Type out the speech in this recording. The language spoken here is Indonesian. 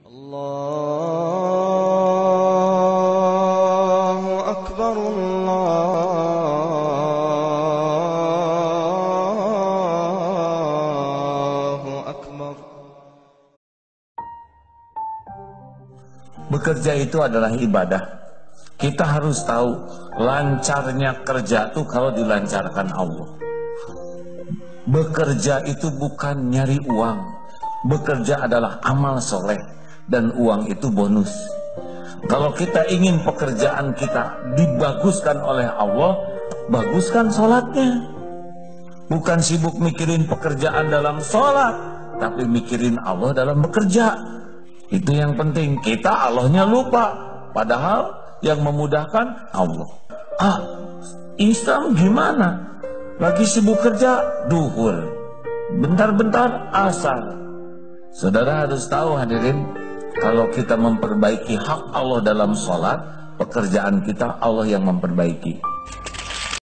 Allahu Akbar, Allahu Akbar. Bekerja itu adalah ibadah. Kita harus tahu lancarnya kerja itu kalau dilancarkan Allah. Bekerja itu bukan nyari uang. Bekerja adalah amal soleh dan uang itu bonus. Kalau kita ingin pekerjaan kita dibaguskan oleh Allah, baguskan sholatnya. Bukan sibuk mikirin pekerjaan dalam sholat, tapi mikirin Allah dalam bekerja. Itu yang penting. Kita Allahnya lupa, padahal yang memudahkan Allah. Islam gimana? Lagi sibuk kerja, duhur. Bentar-bentar asar. Saudara harus tahu, hadirin, kalau kita memperbaiki hak Allah dalam sholat, pekerjaan kita Allah yang memperbaiki.